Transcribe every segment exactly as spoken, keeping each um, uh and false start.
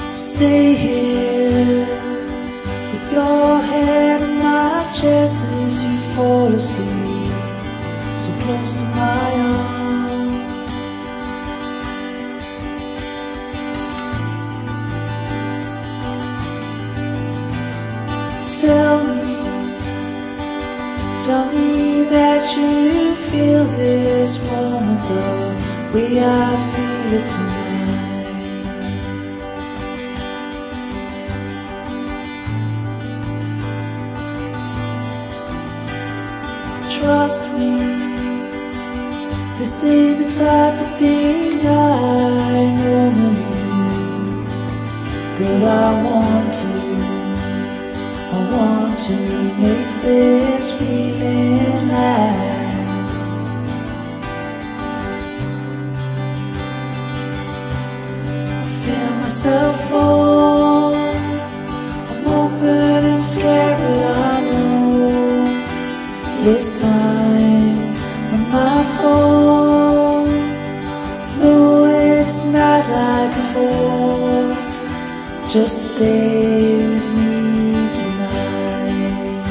Stay here with your head on my chest as you fall asleep, so close to my arms. Tell me, tell me that you feel this moment the way I feel it tonight. Trust me, this ain't the type of thing I normally do, but I want to, I want to make this feeling last. I feel myself fall, I'm open and scared, but I know this time when I fall, no, it's not like before. Just stay with me tonight.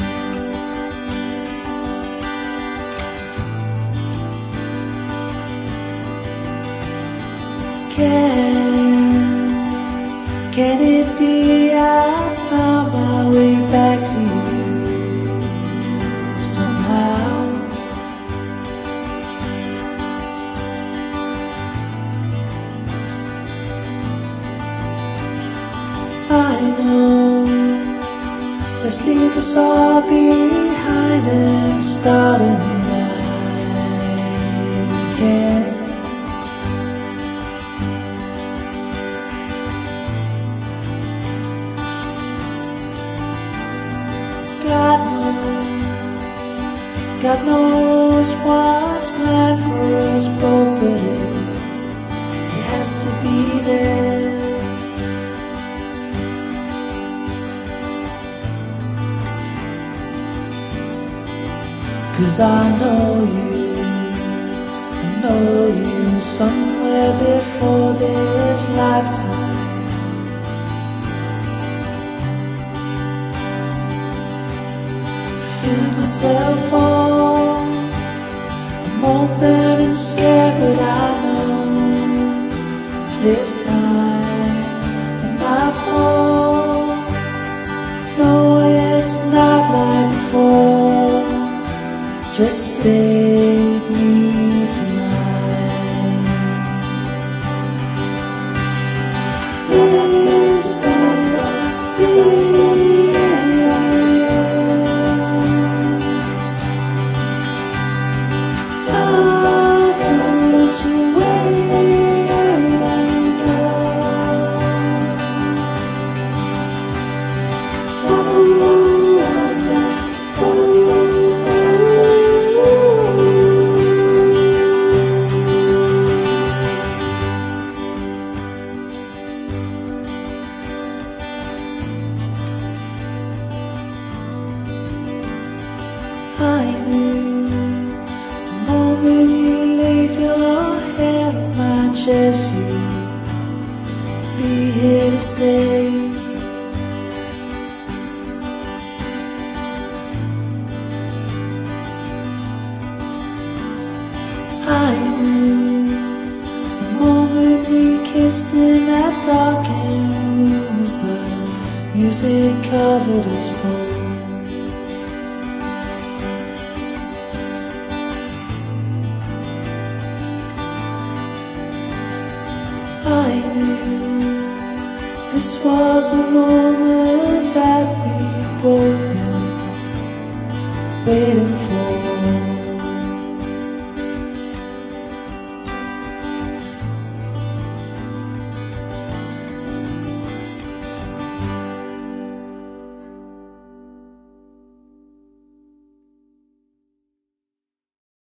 Can, can it be I found my way back to you? I know, let's leave us all behind and start a new life again. God knows, God knows what's planned for us both, but it, it has to be there. 'Cause I know you, I know you somewhere before this lifetime. Feel myself fall, I'm open and scared, but I know this time when I fall, no, it's not like before. Just stay with me tonight. Is this real? How don't you wake up? Oh, I knew the moment you laid your head on my chest, you'd be here to stay. I knew the moment we kissed in that darkened room as the music covered us both. I knew this was a moment that we've both been waiting for.